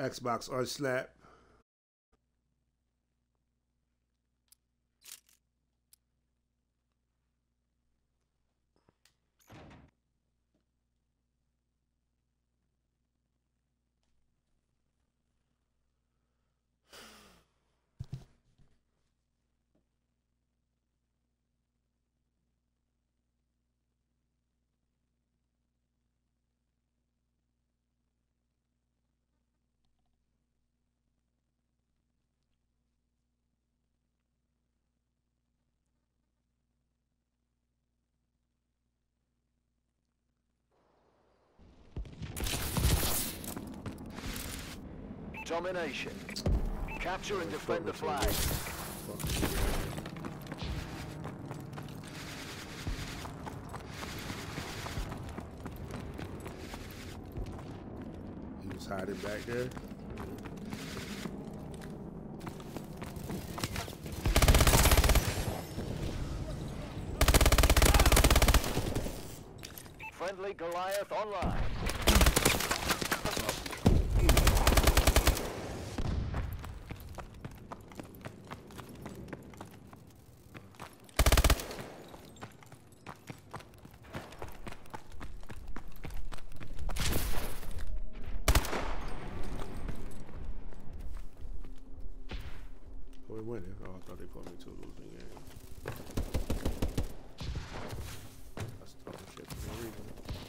Xbox Unslap. Domination. Capture and defend the flag. He was hiding back there. Friendly Goliath online. We're winning. Oh, I thought they put me to a losing game. That's talking shit for no reason.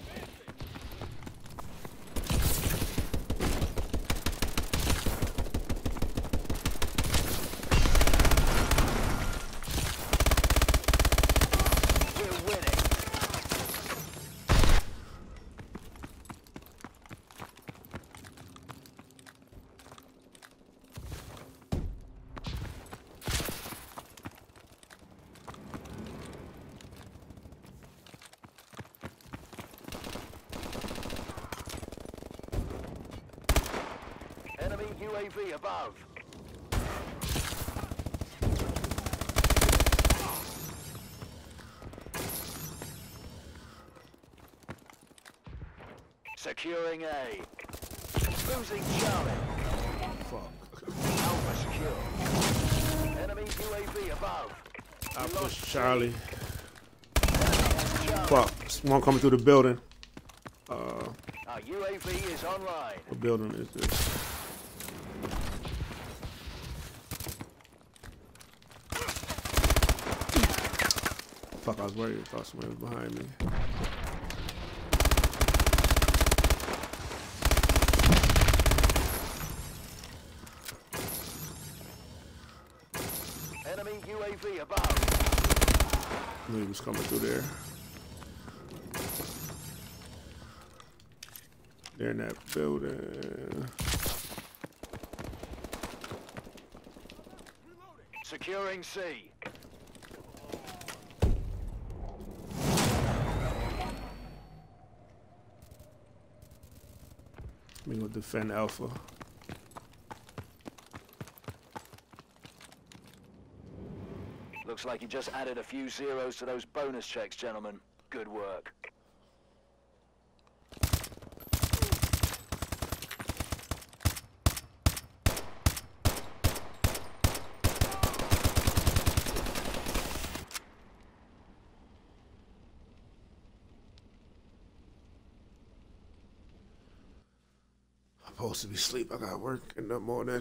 We're winning. Enemy UAV above. Securing A. Losing Charlie. Fuck. Alpha secure. Enemy UAV above. I We pushed lost Charlie. Charlie. Fuck. One coming through the building. Our UAV is online. What building is this? Fuck, I was worried. I thought somebody was behind me. Enemy UAV above. I knew he was coming through there. They're in that building. Securing C. We gonna defend Alpha. Looks like you just added a few zeros to those bonus checks, gentlemen. Good work. I'm supposed to be asleep. I got work in the morning.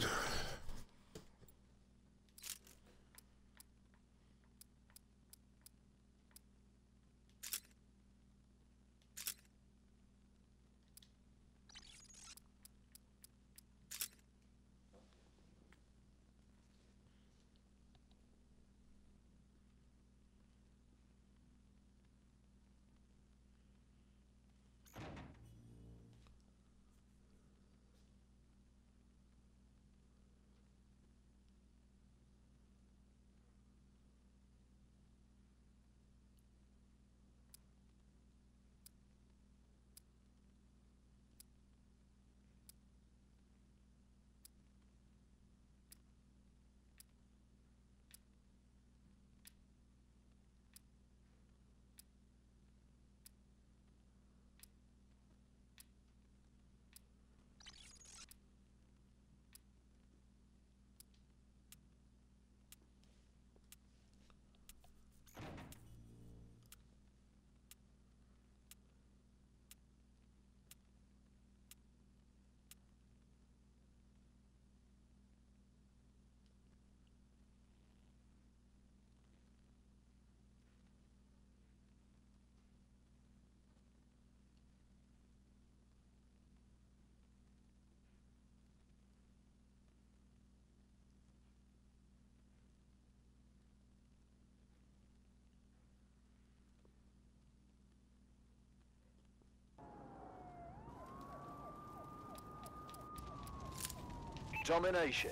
Domination.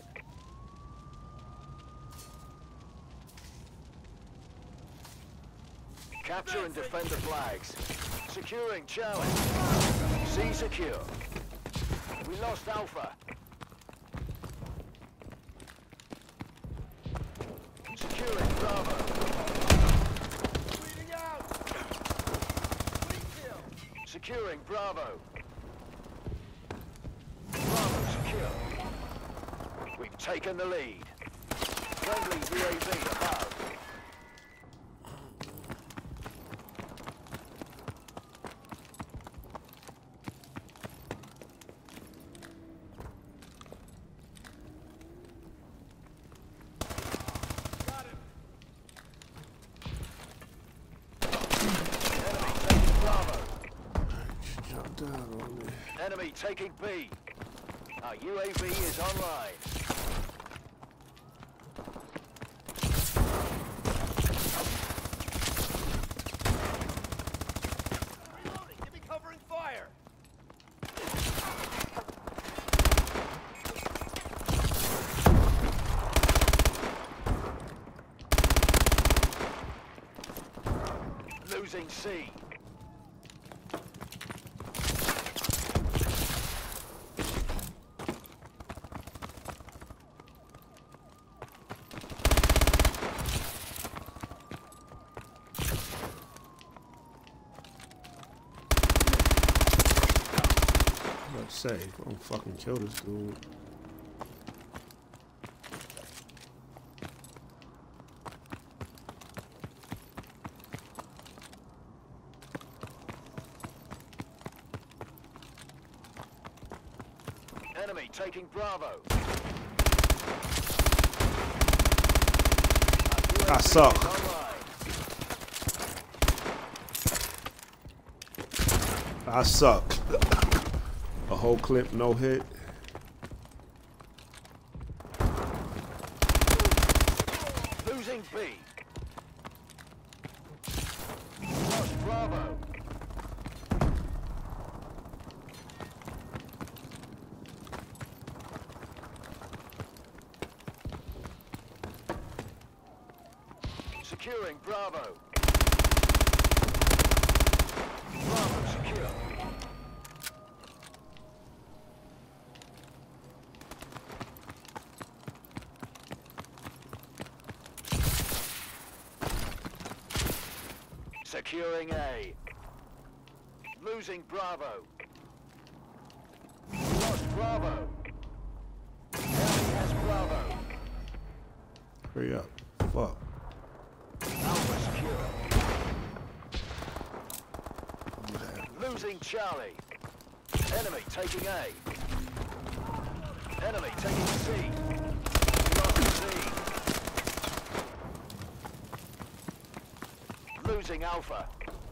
Capture and defend the flags. Securing Charlie. C secure. We lost Alpha. Securing Bravo. Bleeding out. Securing Bravo. Bravo secure. We've taken the lead. Friendly UAV above. Enemy taking B. Our UAV is online. Reloading. Give me covering fire. Losing C. Say, don't fucking kill this dude. Enemy taking Bravo. I suck. I suck. A whole clip, no hit. Losing B. Lost Bravo. Securing Bravo. Bravo secure. Securing A. Losing Bravo. Lost Bravo. Enemy has Bravo. Hurry up. Fuck. Alpha secure. Losing Charlie. Enemy taking A. Enemy taking C. Lost C. Losing Alpha.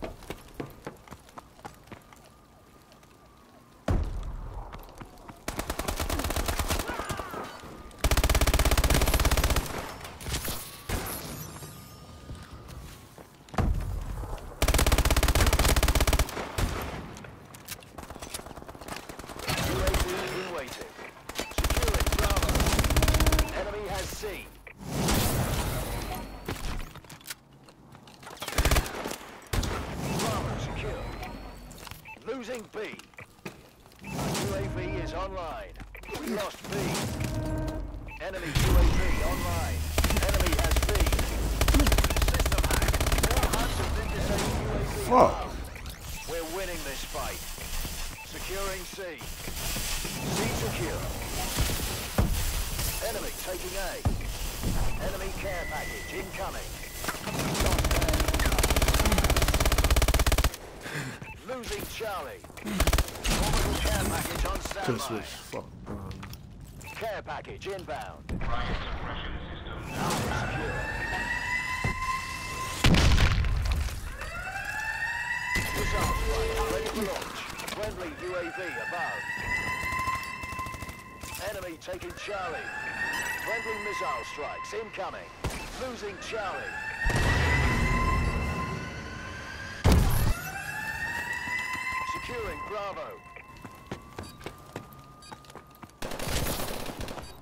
Losing B. Our UAV is online. We lost B. Enemy UAV online. Enemy has B. System hack. More hunts have been disabled UAV. Fuck. We're winning this fight. Securing C. C secure. Enemy taking A. Enemy care package incoming. Losing Charlie. Orbital care package on standby. Care package inbound. Alpha secure. Missile strike ready for launch. Friendly UAV above. Enemy taking Charlie. Friendly missile strikes incoming. Losing Charlie. Securing Bravo.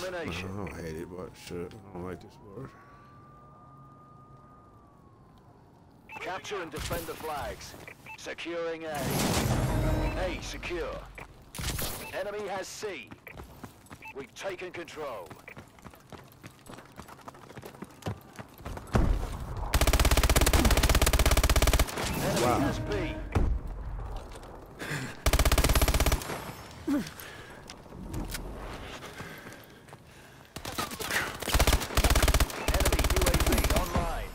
domination. I don't hate it, but shit, I don't like this word. Capture and defend the flags. Securing A. A secure. Enemy has C. We've taken control. Enemy has B. Enemy UAV online.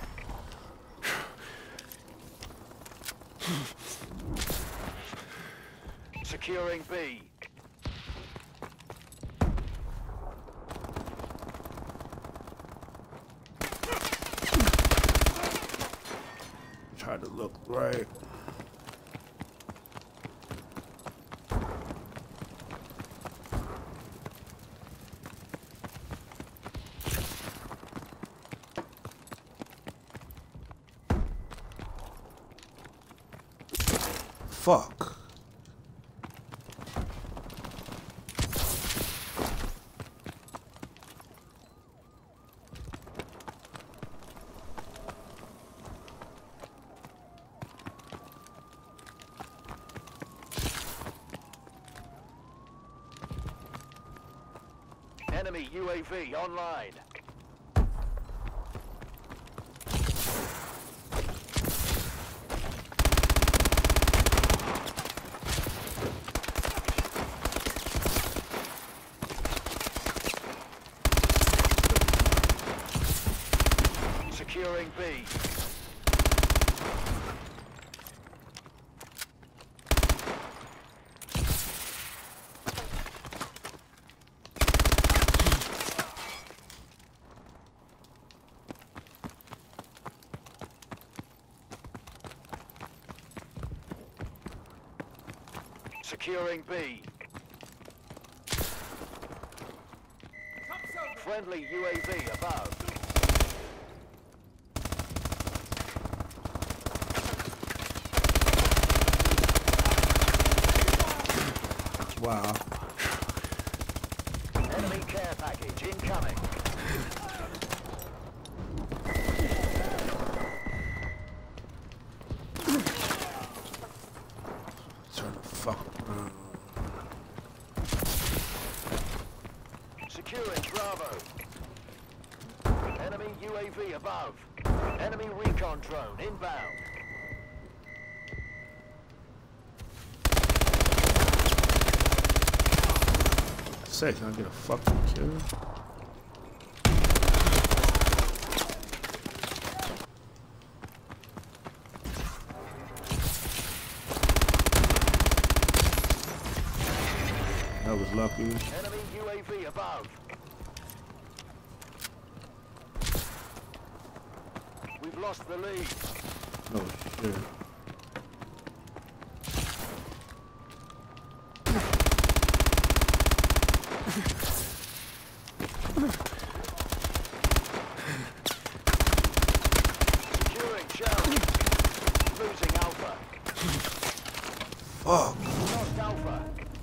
Securing B. Try to look right. Fuck. Enemy UAV online. Securing B. Securing B. Friendly UAV above. Wow. Enemy care package incoming. Turn the fuck around. Securing Bravo. Enemy UAV above. Enemy recon drone inbound. Say, can I get a fucking kill? That was lucky. Enemy UAV above. We've lost the lead. Oh shit. Securing Charlie. Losing Alpha. Fuck. Lost Alpha.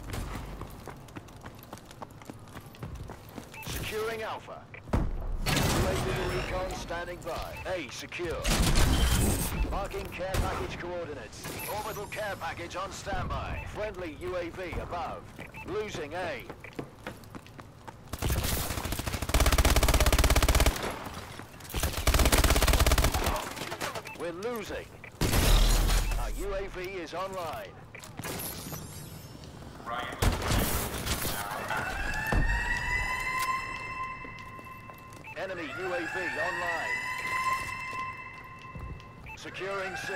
Securing Alpha. UAV recon standing by. A secure. Marking care package coordinates. Orbital care package on standby. Friendly UAV above. Losing A. We're losing. Our UAV is online. Enemy UAV online. Securing C.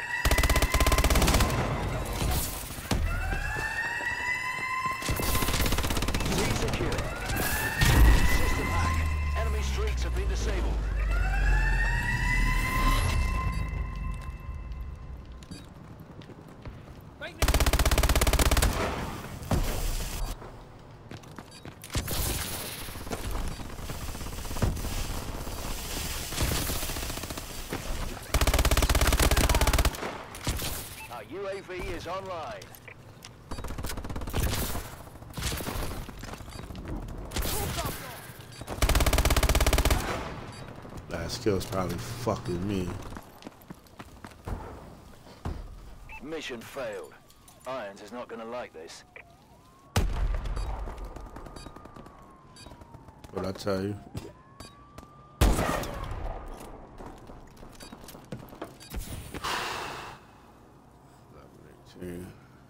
C secure. System hack. Enemy streaks have been disabled. Our UAV is online. skill's probably fucking me. Mission failed. Irons is not gonna like this. What I tell you? 11, 18.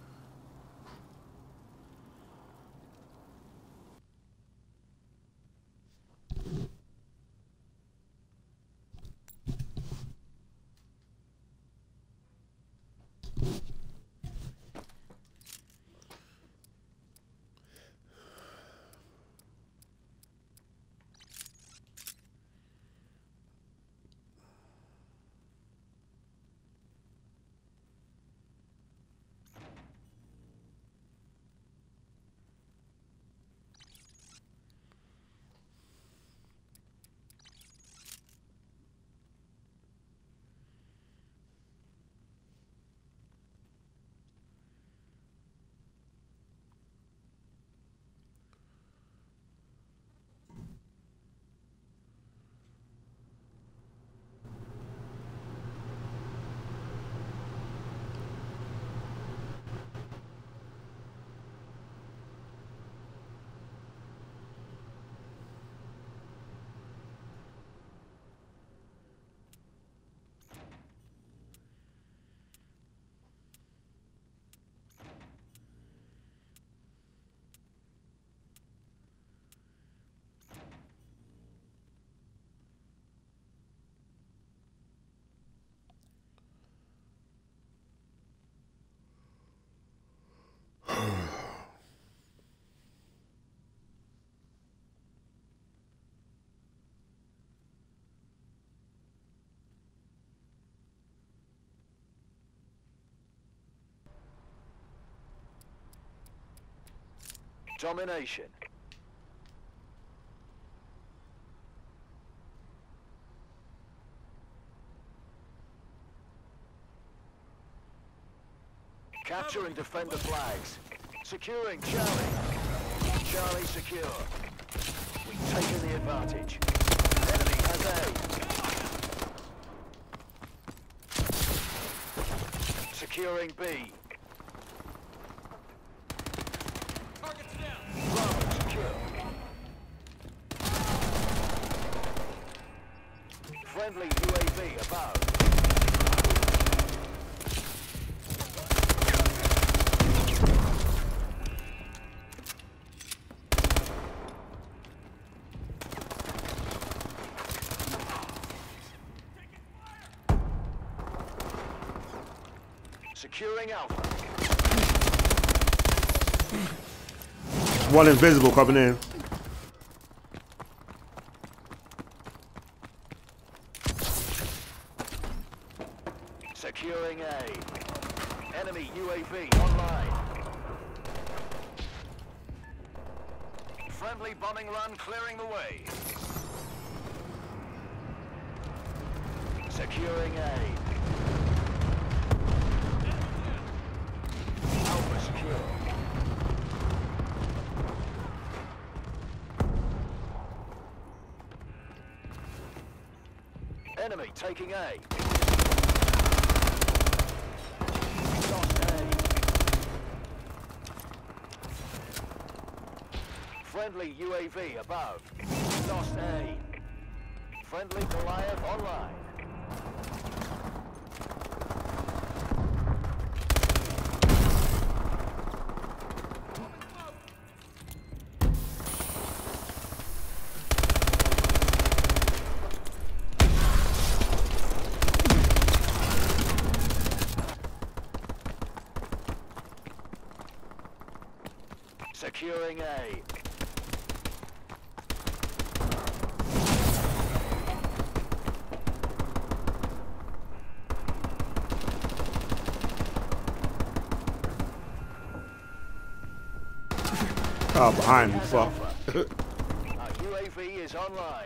Domination. Capture and defend the flags. Securing Charlie. Charlie secure. We've taken the advantage. Enemy has A. Securing B. Bravo secure. Friendly UAV above. Securing Alpha. One invisible coming in. Securing A. Enemy UAV online. Friendly bombing run clearing the way. Securing A. Alpha secure. Enemy taking A. Lost A. Friendly UAV above. Lost A. Friendly Goliath online. Securing A. Oh, behind me, fuck. Our UAV is online.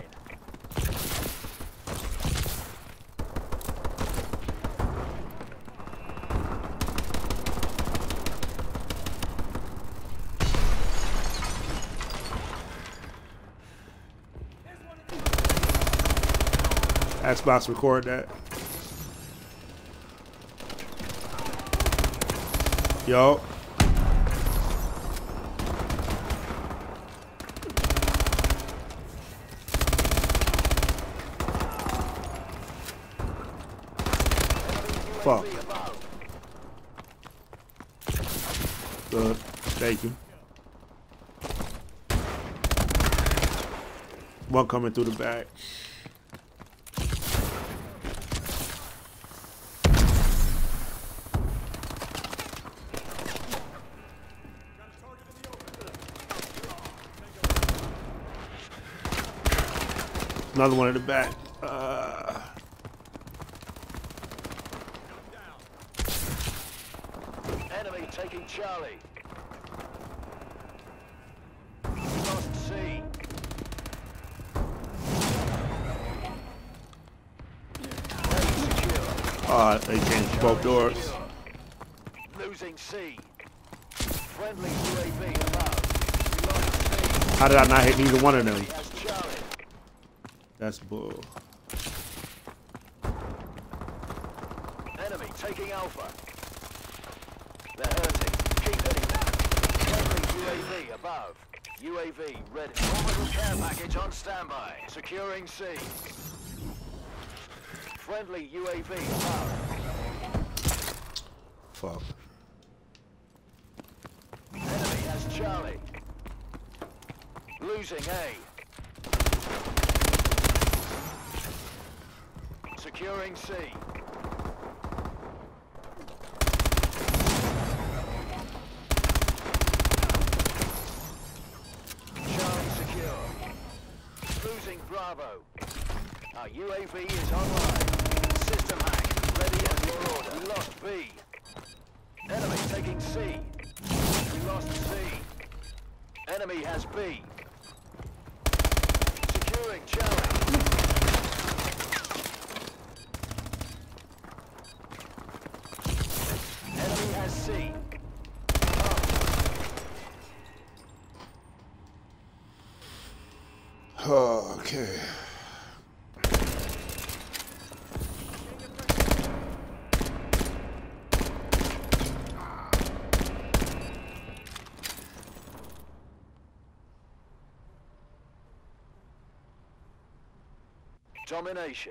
Xbox record that. Yo. Fuck. Good. Thank you. One coming through the back. Another one in the back. Enemy taking Charlie. Lost C. They changed both doors. Losing C. Friendly UAV above. Lost C. How did I not hit neither one of them? Has Charlie. That's bull. Enemy taking Alpha. They're hurting. Keep hitting them. Friendly UAV above. UAV ready. Orbital care package on standby. Securing C. Friendly UAV above. Fuck. Enemy has Charlie. Losing A. Securing C. Charlie secure. Losing Bravo. Our UAV is online. System hack. Ready at your order. We lost B. Enemy taking C. We lost C. Enemy has B. Securing Charlie. Enemy has C. Oh, okay. Domination.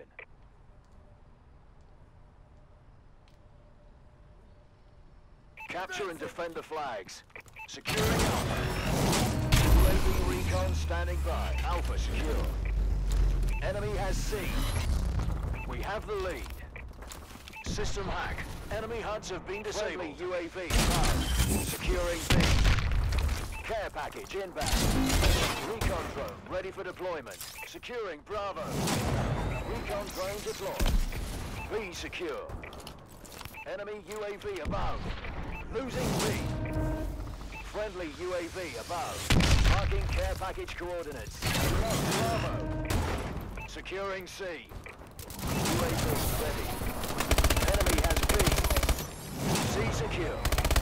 Capture and defend the flags. Securing Alpha. UAV recon standing by. Alpha secure. Enemy has C. We have the lead. System hack. Enemy HUDs have been disabled. UAV above. Securing B. Care package inbound. Recon drone ready for deployment. Securing Bravo. Recon drone deployed. B secure. Enemy UAV above. Losing B. Friendly UAV above. Marking care package coordinates. Lost Bravo. Securing C. UAV ready. Enemy has B. C secure.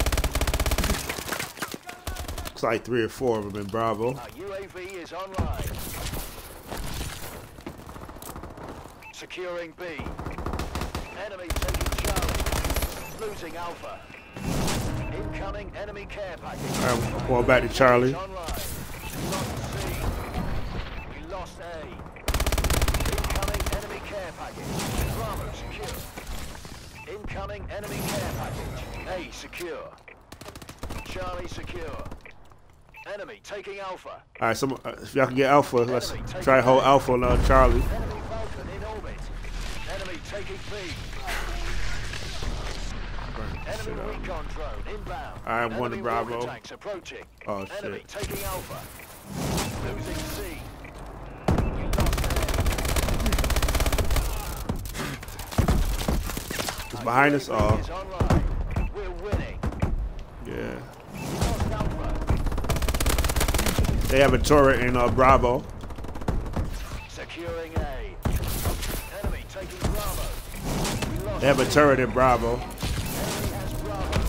Looks like 3 or 4 of them in Bravo. Our UAV is online. Securing B. Enemy taking Charlie. Losing Alpha. Incoming enemy care package. Alright, I'm going back to Charlie. Online. We lost C. We lost A. Incoming enemy care package. Bravo secure. Incoming enemy care package. A secure. Charlie secure. Enemy taking Alpha. Alright, if y'all can get Alpha, let's try to hold Alpha on Charlie. Enemy Falcon in orbit. Enemy taking B. Enemy recon drone inbound. Alright, I'm going to Enemy Bravo. walker tanks approaching. Oh Enemy shit. taking Alpha. Losing C. We lost A. It's behind us. UAV is online. We're winning. Yeah. We lost Alpha. They have a turret in Bravo. Securing A. Enemy taking Bravo. We lost They have a turret in Bravo. Enemy has Bravo.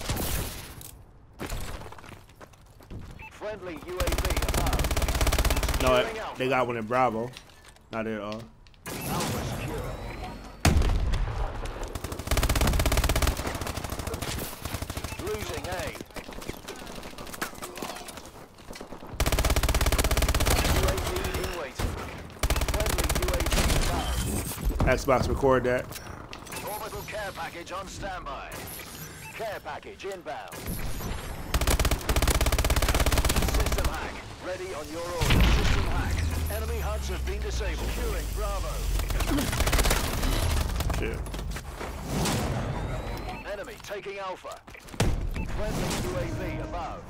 Friendly UAV above. No, Securing Alpha. they got one in Bravo. Not at all. Alpha secure. Xbox record that. Orbital care package on standby. Care package inbound. System hack. Ready on your order. System hack. Enemy HUDs have been disabled. Securing Bravo. Shit. Enemy taking Alpha. Friendly UAV above.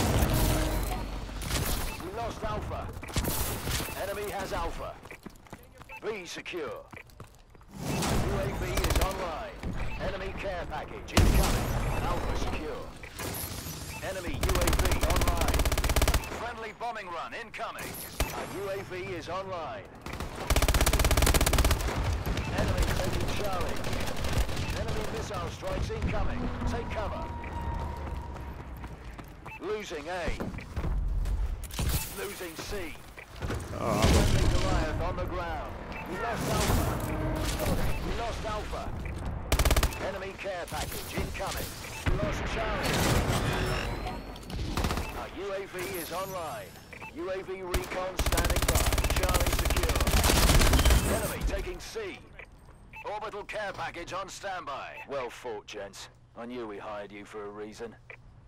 We lost Alpha. Enemy has Alpha. B secure. UAV is online. Enemy care package incoming. Alpha secure. Enemy UAV online. Friendly bombing run incoming. Our UAV is online. Enemy taking Charlie. Enemy missile strikes incoming. Take cover. Losing A. Losing C. Friendly Goliath on the ground. We lost Alpha. We lost Alpha. Enemy care package incoming. We lost Charlie. Our UAV is online. UAV recon standing by. Charlie secure. Enemy taking C. Orbital care package on standby. Well fought, gents. I knew we hired you for a reason.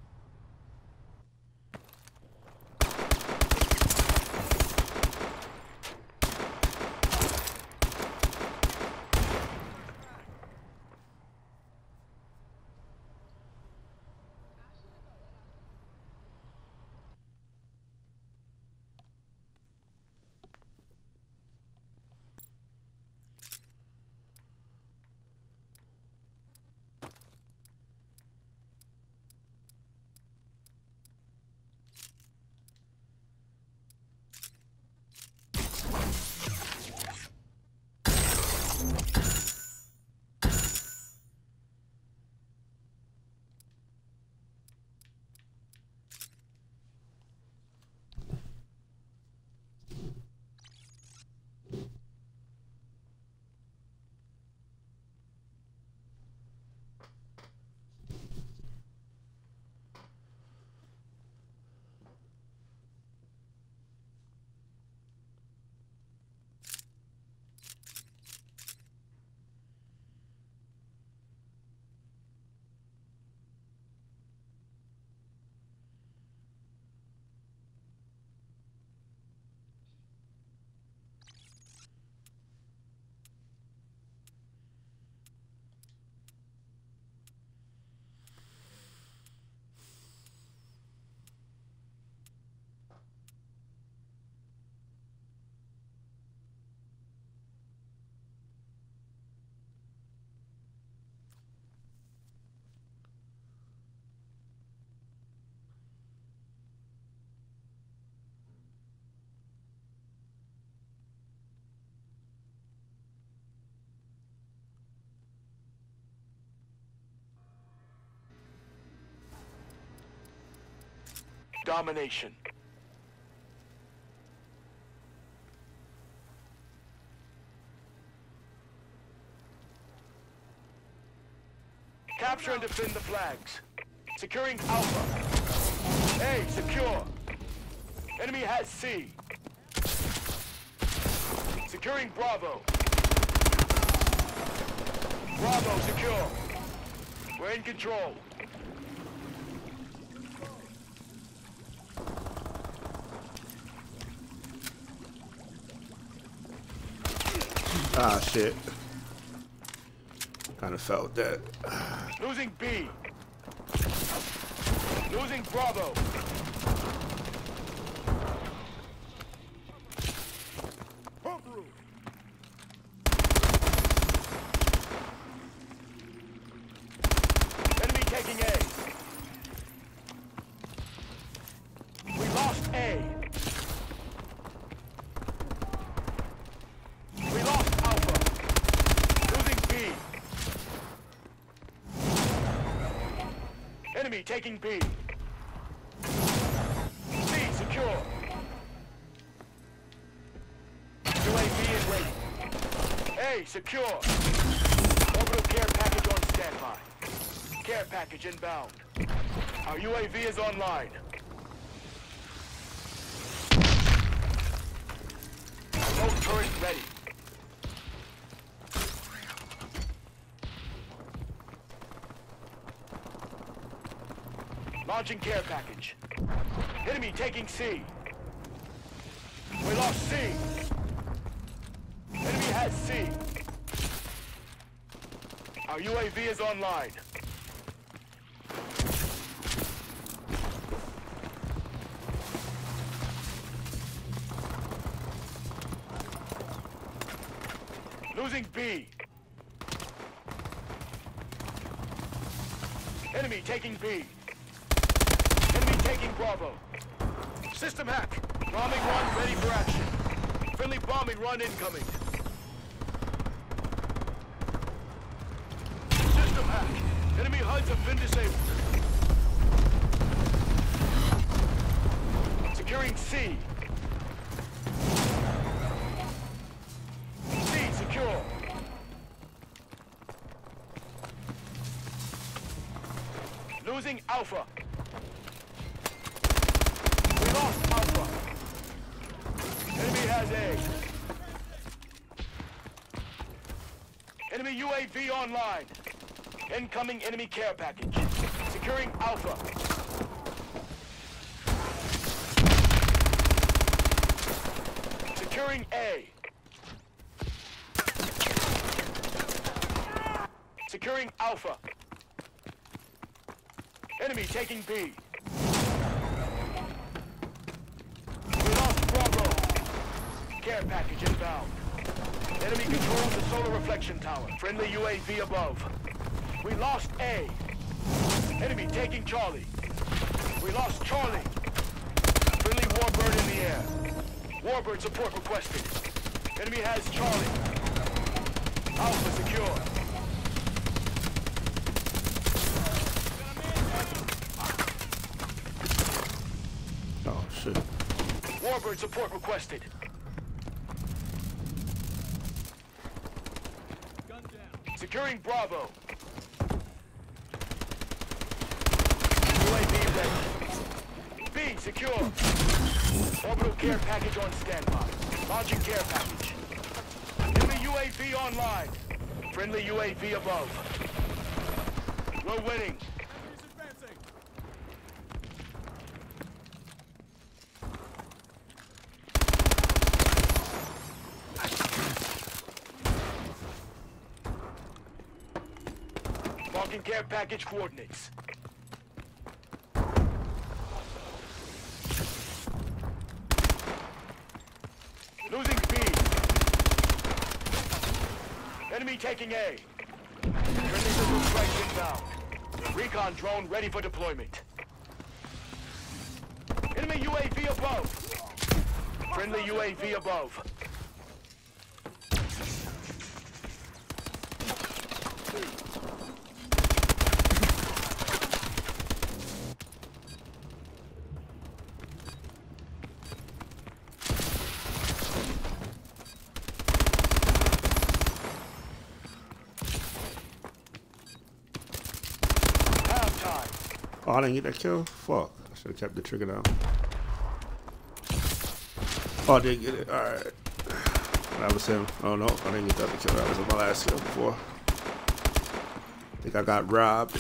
Domination. Capture and defend the flags. Securing Alpha. A secure. Enemy has C. Securing Bravo. Bravo secure. We're in control. Ah, shit. Kind of felt that. Losing B. Losing Bravo. Enemy taking A. We lost A. We lost Alpha. Losing B. Enemy taking B. C secure. UAV is ready. A secure. Orbital care package on standby. Care package inbound. Our UAV is online. Remote turret ready. Launching care package. Enemy taking C. We lost C. Enemy has C. Our UAV is online. Losing B. Enemy taking B. Enemy taking Bravo. System hack. Bombing run ready for action. Friendly bombing run incoming. System hack. Enemy HUDs have been disabled. Securing C. C secure. Losing Alpha. We lost Alpha. Enemy has A. Enemy UAV online. Incoming enemy care package. Securing Alpha. Securing A. Securing Alpha. Enemy taking B. We lost Bravo. Care package inbound. Enemy controls the solar reflection tower. Friendly UAV above. We lost A. Enemy taking Charlie. We lost Charlie. Friendly Warbird in the air. Warbird support requested. Enemy has Charlie. Alpha secure. Oh shit. Warbird support requested. Securing Bravo. UAV ready. B secure. Orbital care package on standby. Launching care package. Enemy UAV online. Friendly UAV above. We're winning. Marking care package coordinates. Losing B. Enemy taking A. Friendly missile strike inbound. Recon drone ready for deployment. Enemy UAV above. Friendly UAV above. Oh, I didn't get that kill? Fuck. I should have kept the trigger down. Oh, I did get it. Alright. That was him. Oh no, I didn't get that kill. That was my last kill before. I think I got robbed.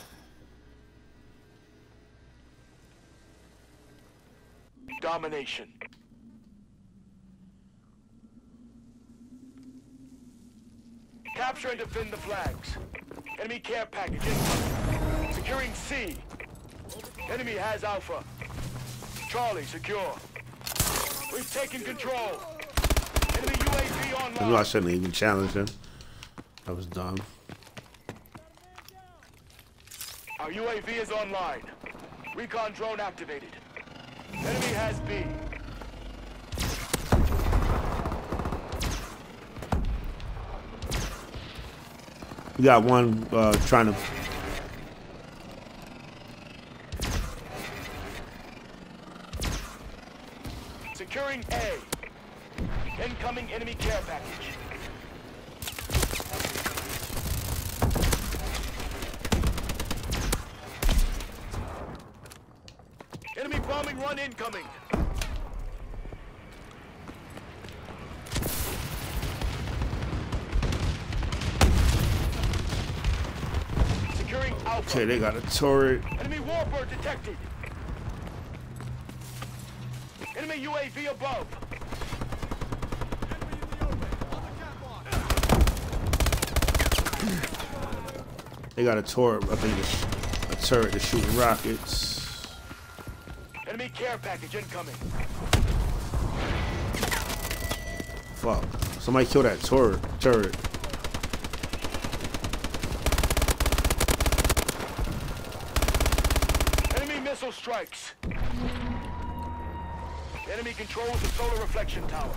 Domination. Capture and defend the flags. Enemy care package incoming. Securing C. Enemy has Alpha. Charlie secure. We've taken control. Enemy UAV online. I knew I shouldn't even challenge him. That was dumb. Our UAV is online. Recon drone activated. Enemy has B. We got one trying to. Securing A. Incoming enemy care package. Enemy bombing run incoming. Securing Securing Alpha. Okay, they got a turret. Enemy warbird detected. Enemy UAV above. They got a turret. I think a turret that's shooting rockets. Enemy care package incoming. Fuck. Somebody kill that turret. Enemy missile strikes. Enemy controls the solar reflection tower.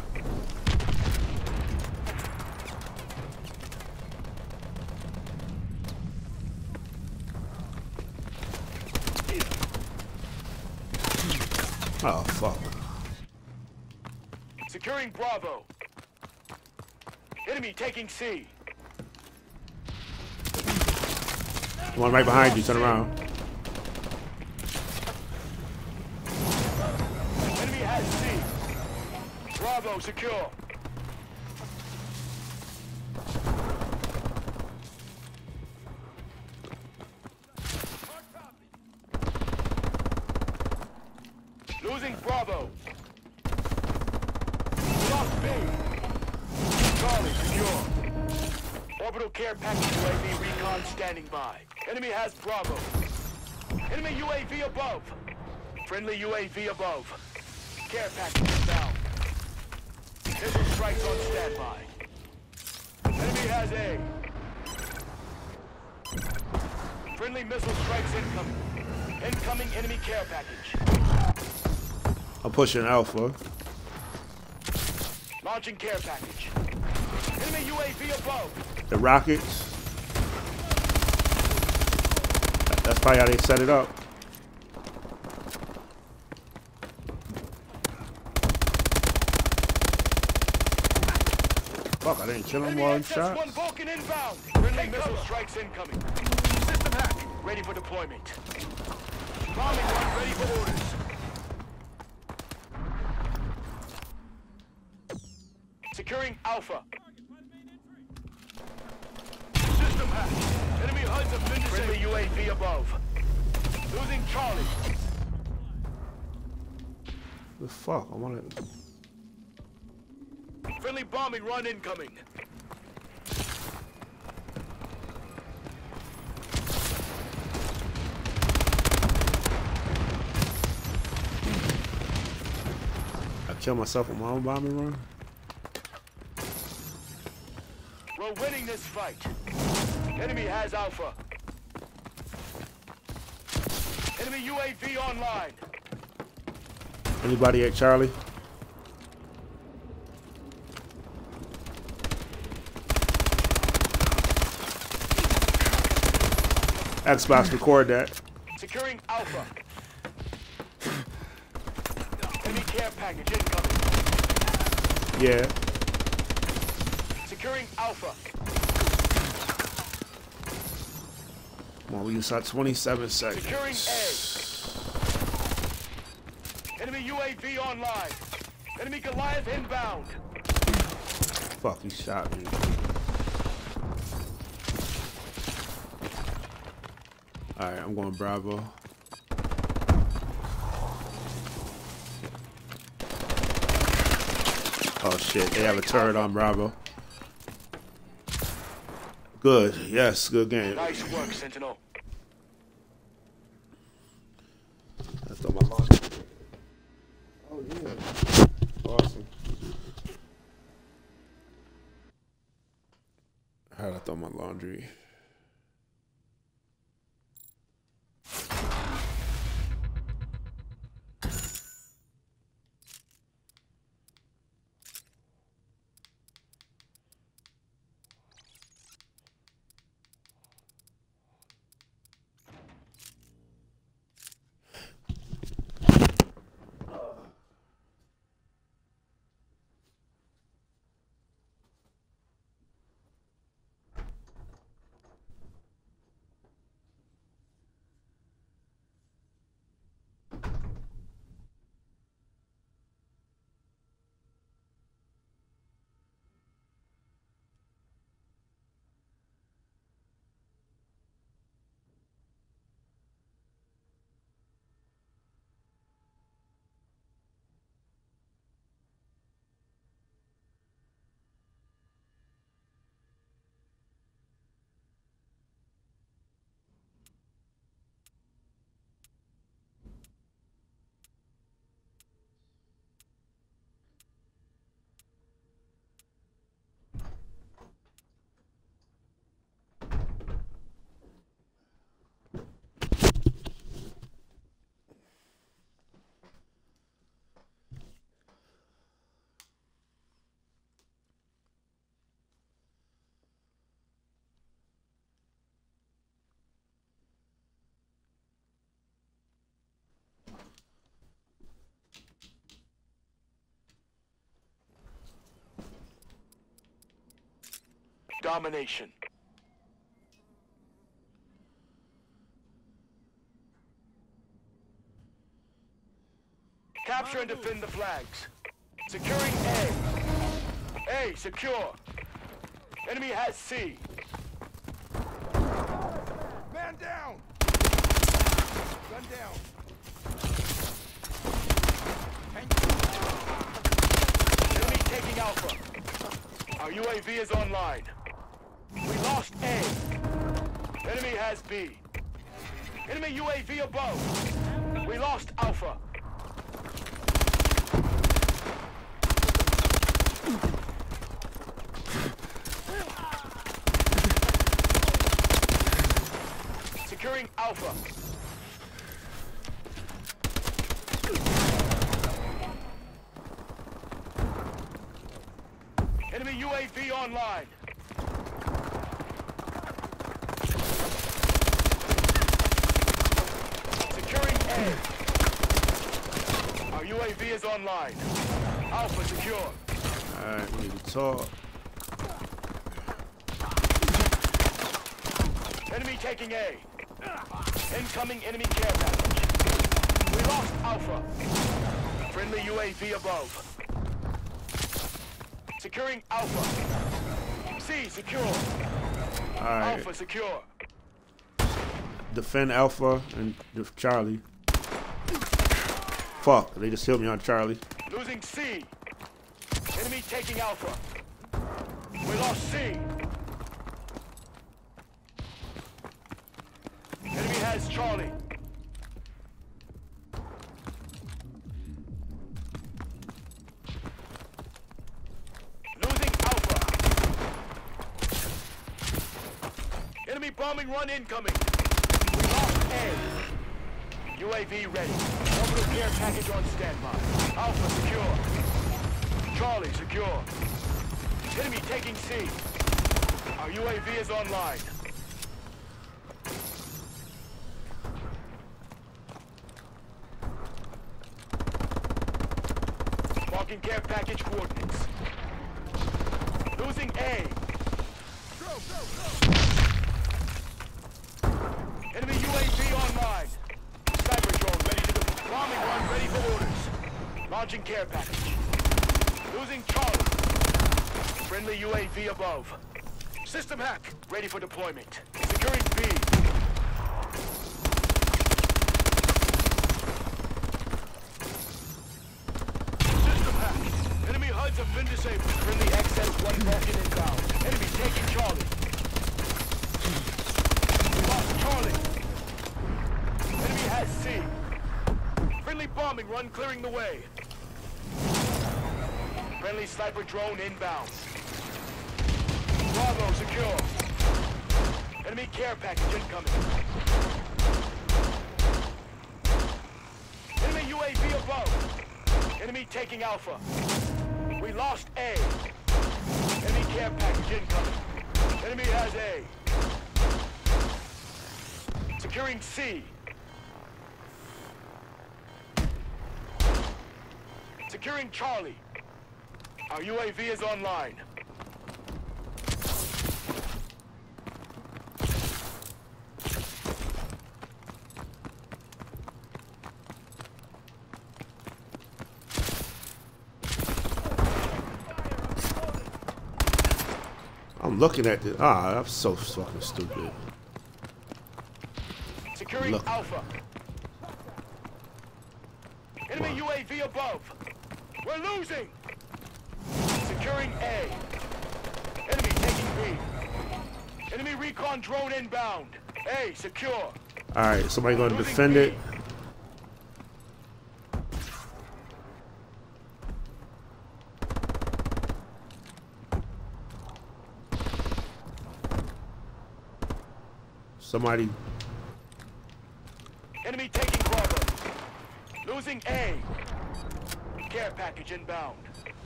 Oh, fuck. Securing Bravo. Enemy taking C. One right behind you. Turn around. Enemy has C. Bravo secure. Losing Bravo. Lost B. Charlie secure. Orbital care package UAV recon standing by. Enemy has Bravo. Enemy UAV above. Friendly UAV above. Care package down. Missile strikes on standby. Enemy has A. Friendly missile strikes incoming. Incoming enemy care package. I'm pushing Alpha. Launching care package. Enemy UAV above. The rockets. That's probably how they set it up. Fuck, I didn't kill him while in shot. One Vulcan inbound. Friendly missile strikes incoming. System hack. Ready for deployment. Bombing run ready for orders. Securing Alpha. System hack. Enemy HUDs have been disabled. Friendly UAV above. Losing Charlie. The fuck? I want to. Friendly bombing run incoming. I killed myself with my own bombing run. We're winning this fight. Enemy has Alpha. Enemy UAV online. Anybody at Charlie? Xbox, record that. Securing Alpha. Enemy care package incoming. Yeah. Securing Alpha. Come on, we just got 27 Securing seconds. A. Enemy UAV online. Enemy Goliath inbound. Fuck, he shot me. Alright, I'm going Bravo. Oh shit, they have a turret on Bravo. Good, yes, good game. Nice work, Sentinel. I throw my laundry. Oh yeah. Awesome. How'd I throw my laundry? domination. Capture and defend the flags. Securing A. A, secure. Enemy has C. Man down! Gun down. Enemy taking Alpha. Our UAV is online. We lost A. Enemy has B. Enemy UAV above. We lost Alpha. Securing Alpha. Enemy UAV online. Securing A. Our UAV is online. Alpha secure. Alright, we need to talk. Enemy taking A. Incoming enemy care package. We lost Alpha. Friendly UAV above. Securing Alpha. C secure. Alright. Alpha secure. Defend Alpha and Charlie. Fuck, they just killed me on Charlie. Losing C. Enemy taking Alpha. We lost C. Enemy has Charlie. Losing Alpha. Enemy bombing run incoming. We lost A. UAV ready. Orbital care package on standby. Alpha secure. Charlie secure. Enemy taking C. Our UAV is online. Marking care package coordinates. Losing A. Enemy UAV online. Sniper drone ready to go. Bombing run ready for orders. Launching care package. Losing Charlie. Friendly UAV above. System hack ready for deployment. Securing B. System hack. Enemy HUDs have been disabled. Friendly XS-1 broken inbound. Enemy taking Charlie. We lost Charlie. Enemy has C. Friendly bombing run clearing the way. Friendly sniper drone inbound. Bravo secure. Enemy care package incoming. Enemy UAV above. Enemy taking Alpha. We lost A. Enemy care package incoming. Enemy has A. Securing C. Securing Charlie. Our UAV is online. I'm looking at this. Ah, I'm so fucking stupid. Securing Look. Alpha. Enemy UAV above. We're losing. Securing A. Enemy taking B. Enemy recon drone inbound. A secure. Alright, somebody gonna Losing defend B. it. Somebody. Enemy taking Bravo. Losing A. Care package inbound.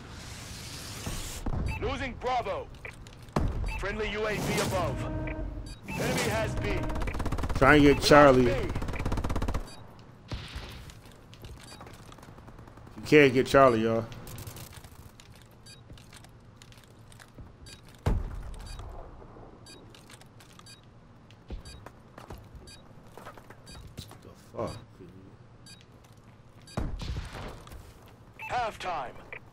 Losing Bravo. Friendly UAV above. Enemy has B. Try and get Charlie. B. You can't get Charlie, y'all. Oh. Halftime.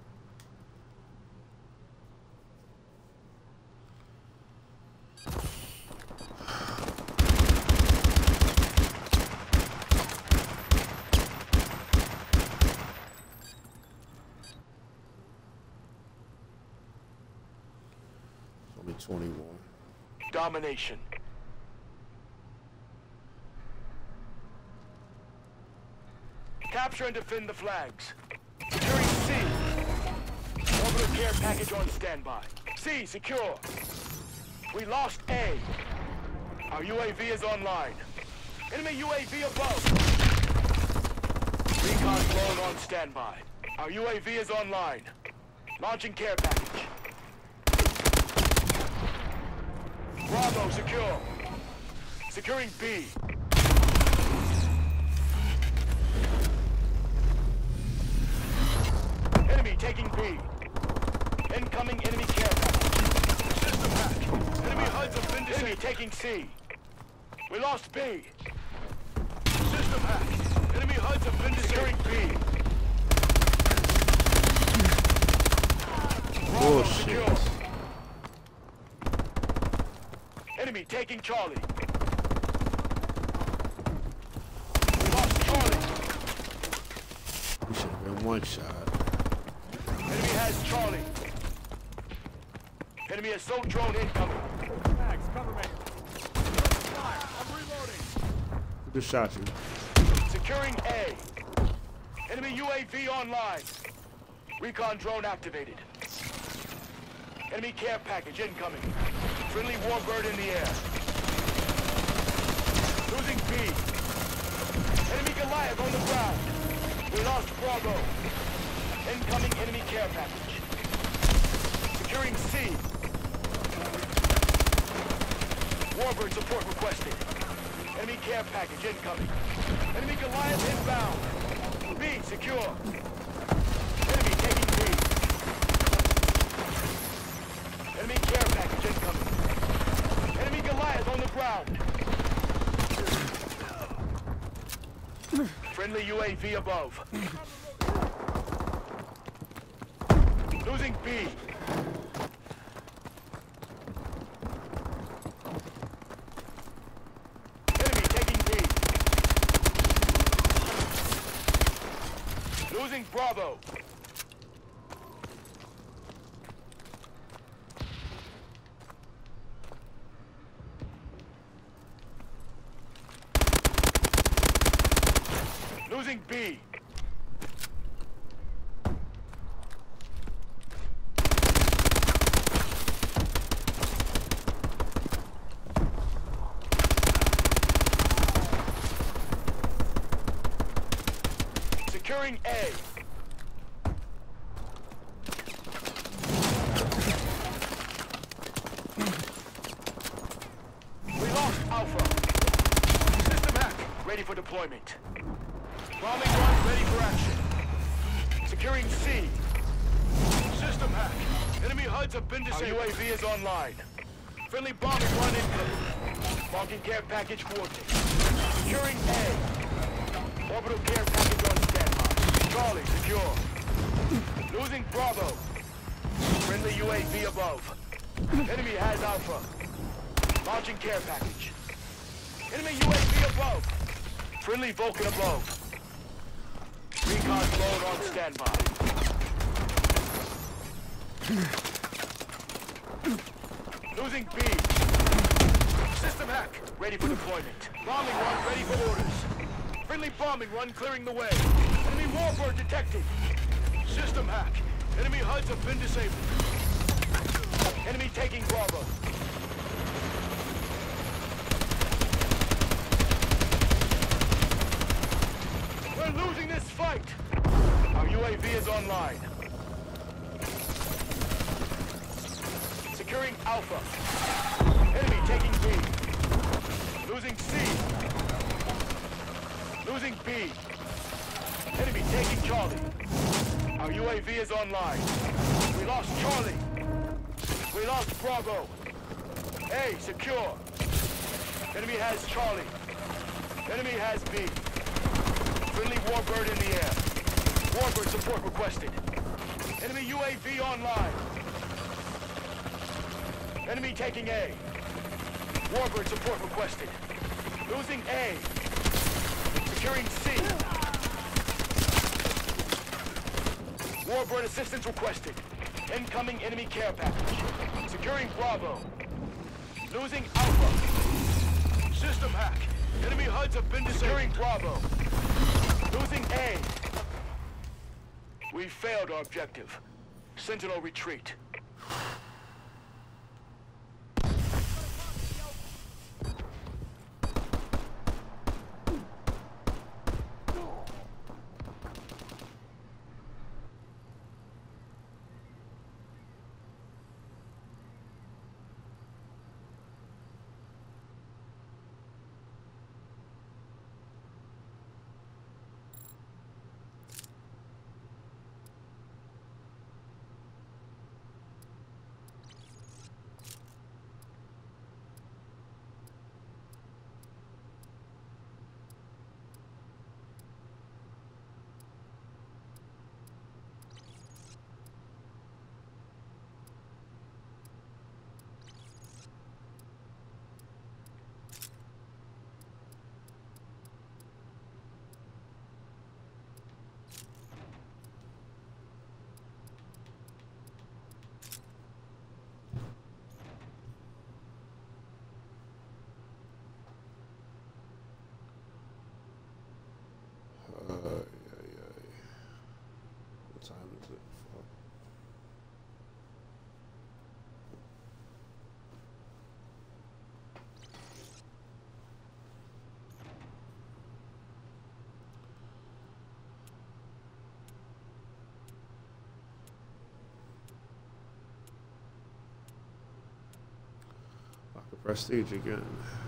Only 21. Domination. Capture and defend the flags. Securing C. Orbital care package on standby. C, secure. We lost A. Our UAV is online. Enemy UAV above. Recon drone on standby. Our UAV is online. Launching care package. Bravo secure. Securing B. Enemy taking B. Incoming enemy care package. System hack. Enemy HUDs have been disabled. Enemy taking C. We lost B. System hack. Enemy HUDs have been securing B. Bravo secure. Enemy taking Charlie. We lost Charlie. We should have been one shot. Enemy has Charlie. Enemy assault drone incoming. Max, cover me. Fire. I'm reloading. Who just shot you? Securing A. Enemy UAV online. Recon drone activated. Enemy care package incoming. Friendly Warbird in the air. Losing B. Enemy Goliath on the ground. We lost Bravo. Incoming enemy care package. Securing C. Warbird support requested. Enemy care package incoming. Enemy Goliath inbound. B secure. Enemy taking B. Enemy care package incoming. Enemy Goliath on the ground. Friendly UAV above. Losing B. Enemy taking B. Losing Bravo. Losing B. Securing A. We lost Alpha. System hack. Ready for deployment. Bombing run ready for action. Securing C. System hack. Enemy HUDs have been disabled. Our UAV is online. Friendly bombing run incoming. Marking care package coordinates. Securing A. Orbital care package on standby. Charlie secure. Losing Bravo. Friendly UAV above. Enemy has Alpha. Launching care package. Enemy UAV above. Friendly Vulcan above. Recon drone on standby. Losing B. System hack. Ready for deployment. Bombing run ready for orders. Friendly bombing run clearing the way. Enemy Warbird detected. System hack. Enemy HUDs have been disabled. Enemy taking Bravo. We're losing this fight. Our UAV is online. Securing Alpha. Enemy taking B. Losing C. Losing B. Enemy taking Charlie. Our UAV is online. We lost Charlie. We lost Bravo. A secure. Enemy has Charlie. Enemy has B. Friendly Warbird in the air. Warbird support requested. Enemy UAV online. Enemy taking A. Warbird support requested. Losing A. Securing C. Warbird assistance requested. Incoming enemy care package. Securing Bravo. Losing Alpha. System hack. Enemy HUDs have been securing Bravo. Losing A. We failed our objective. Sentinel retreat. What time is it? Fuck. Like a prestige again.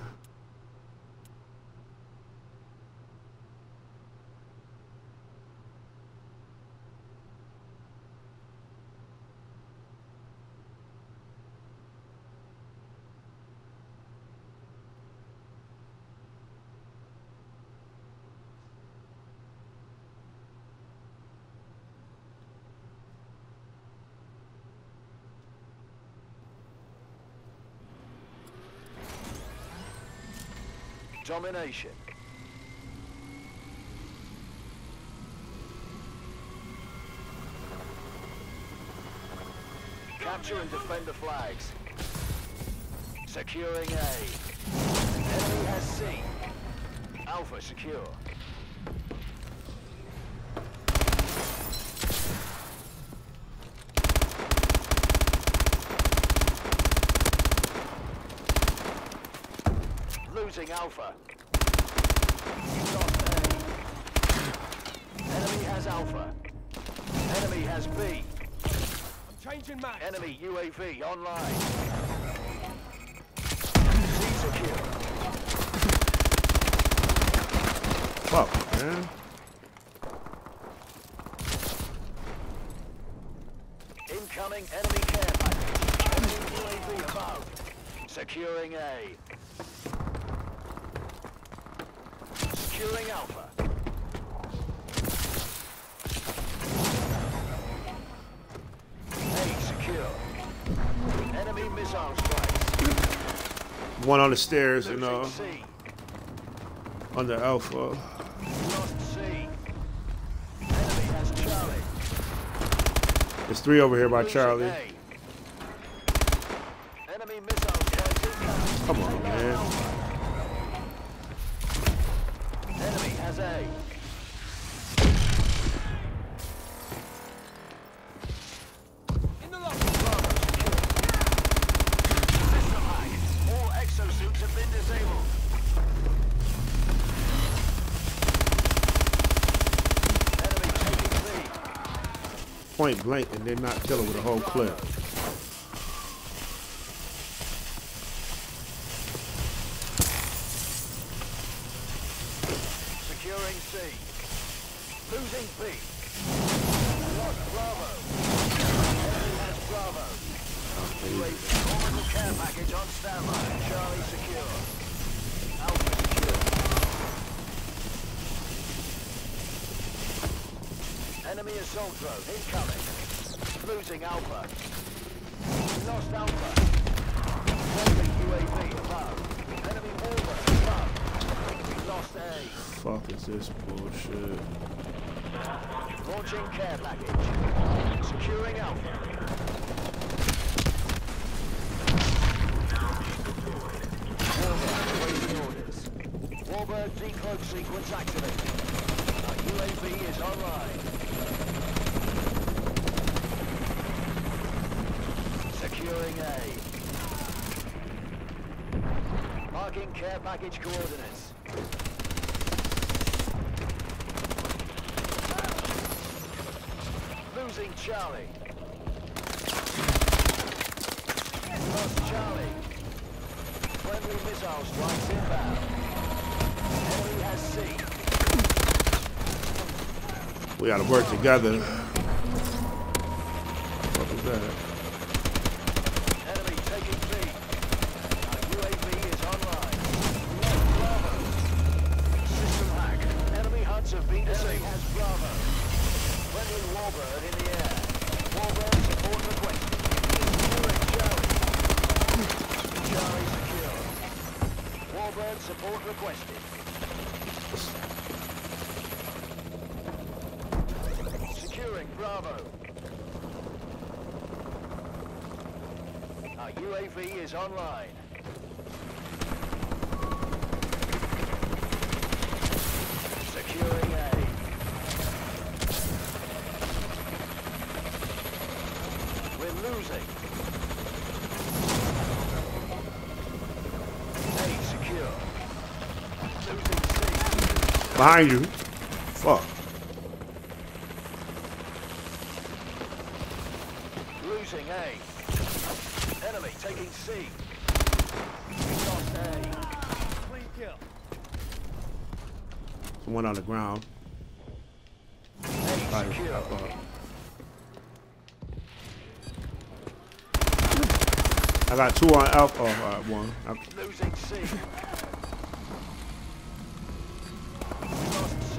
Domination. Capture and defend the flags. Securing A. Enemy has C. Alpha secure. Losing Alpha. Lost A. Enemy has Alpha. Enemy has B. I'm changing max. Enemy UAV online. C secure. Fuck, man. Incoming enemy care package. Enemy UAV above. Securing A. Securing Alpha. A secure. Enemy missile strikes. One on the stairs, you Losing know, C. under Alpha. Lost C. Enemy has Charlie. There's three over here by Losing Charlie. A. Enemy missile strikes incoming. Come on, man. Enemy has A. In the lock. Bravo secure. System hack. All exosuits have been disabled. Enemy taking B. Point blank, and they're not killing with a whole clip. Securing C. Losing B. Lost Bravo. Enemy has Bravo. UAV orbital care package on standby. Charlie secure. Alpha secure. Enemy assault drone incoming. Losing Alpha. We lost Alpha. Friendly UAV above. Enemy Warbird above. We lost A. Fuck is this bullshit? Launching care package. Securing Alpha. Warbird awaiting orders. Warbird decloak sequence activated. Our UAV is online. Securing A. Marking care package coordinates. Losing Charlie. Lost Charlie. Friendly missile strikes inbound. Enemy has C. We gotta work together. What was that? Enemy taking B. Our UAV is online. Lost Bravo. System hack. Enemy hunts have been disabled. Enemy has Bravo. Friendly Warbird in the air. Warbird support requested. Securing Charlie. Charlie secure. Warbird support requested. Securing Bravo. Our UAV is online. Securing A. We're losing. A secure. Losing C. Behind you. Fuck. Losing A. Enemy taking C. Lost A. Clean kill. Someone on the ground. A Right, secure. I got two on Alpha. Oh, one. Losing C. Lost C.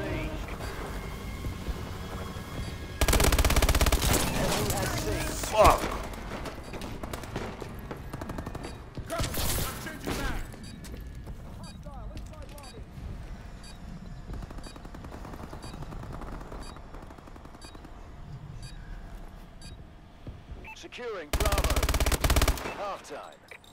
Enemy has C. Fuck. Cover me. I'm changing back. Hostile inside lobby. Securing Bravo. Half-time.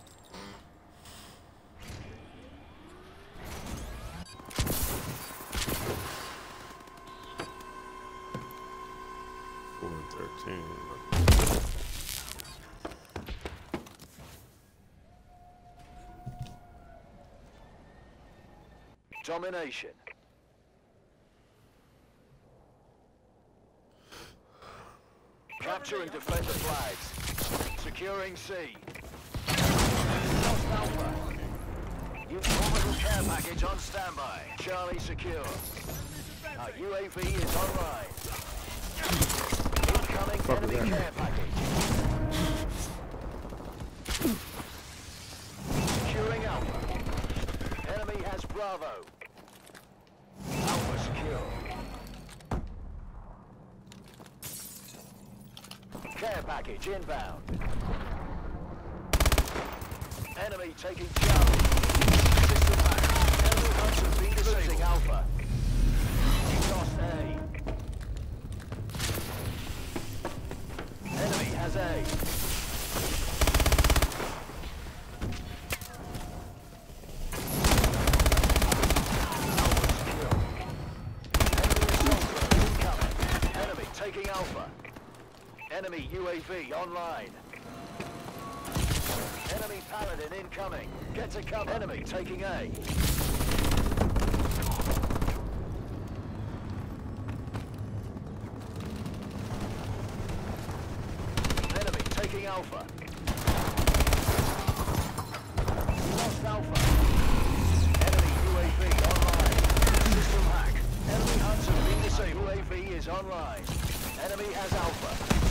Four and 13. Domination. Capture and defend the flags. Securing C. Lost Alpha. Orbital care package on standby. Charlie secure. Our UAV is online. Incoming Fuck is enemy that? care package. Securing Alpha. Enemy has Bravo. Alpha secure. Care package inbound. Enemy taking Charlie. System hack. Enemy hunts have been disabled. Alpha. Lost A. Enemy has A. Alpha secure. Enemy assault drone incoming. Enemy taking Alpha. Enemy UAV online. Enemy Paladin incoming. Get to cover. Enemy taking A. Enemy taking Alpha. Lost Alpha. Enemy UAV online. System hack. Enemy hunts have been disabled. UAV is online. Enemy has Alpha.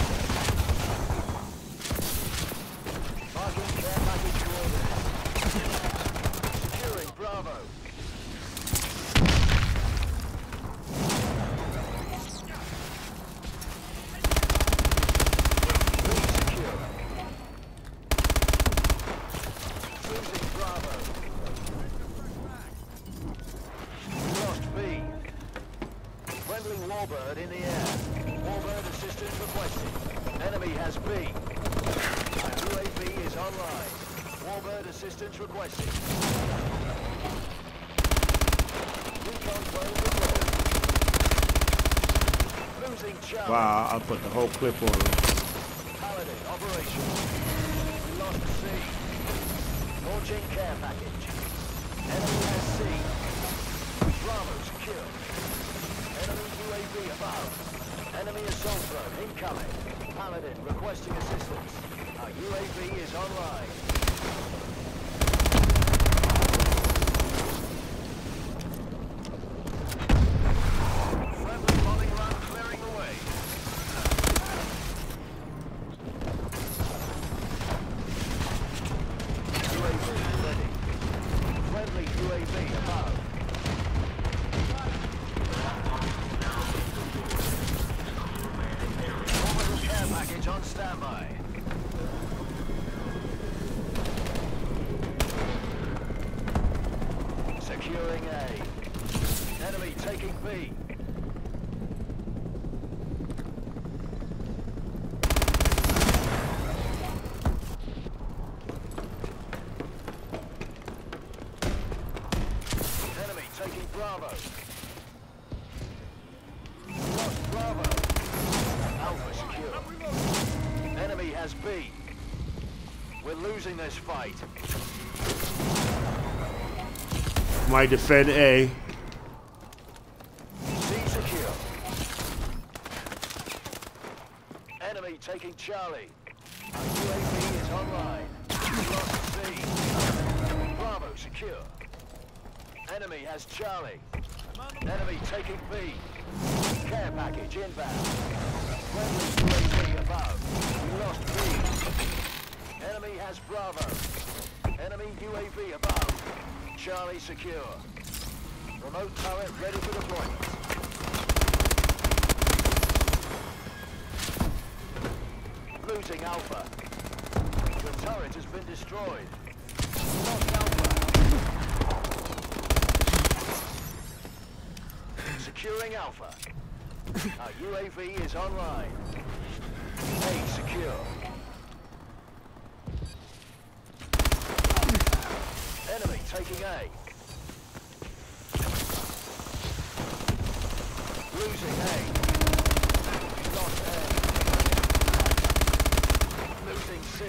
Marking care package coordinates. Securing Bravo. Warbird in the air. Warbird assistance requested. Enemy has B. Our UAV is online. Warbird assistance requested. Recon plane deployed. Losing Charlie. Wow, I'll put the whole clip on him. Paladin operation. We lost C. Launching care package. Enemy has C. Bravo secure. Enemy UAV above. Enemy assault drone incoming. Paladin requesting assistance. Our UAV is online. Friendly bombing run clearing the way. UAV ready. Friendly UAV above. Orbital care package on standby. Securing A. Enemy taking B. Enemy taking Bravo. Lost Bravo. Alpha secure. Enemy has B. We're losing this fight. Might defend A. C secure. Enemy taking Charlie. Our UAV is online. We lost C. Bravo secure. Enemy has Charlie. Enemy taking B. Care package inbound. Friendly UAV above. We lost B. Enemy has Bravo. Enemy UAV above. Charlie secure. Remote turret ready for deployment. Losing Alpha. The turret has been destroyed. Lost Alpha. Securing Alpha. Our UAV is online. A secure. Enemy taking A. Losing A. Lost A. Losing C.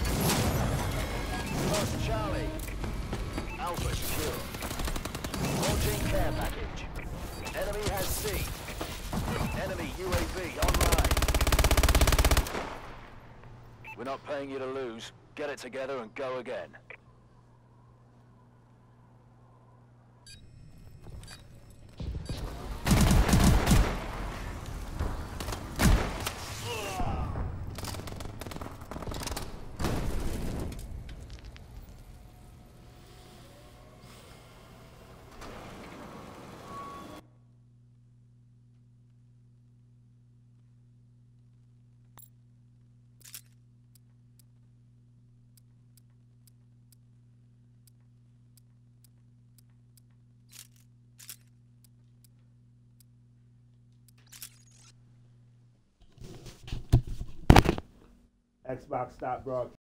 Lost Charlie. Alpha secure. Launching care package. Enemy has C. Enemy UAV online. We're not paying you to lose. Get it together and go again. Xbox stop broadcast.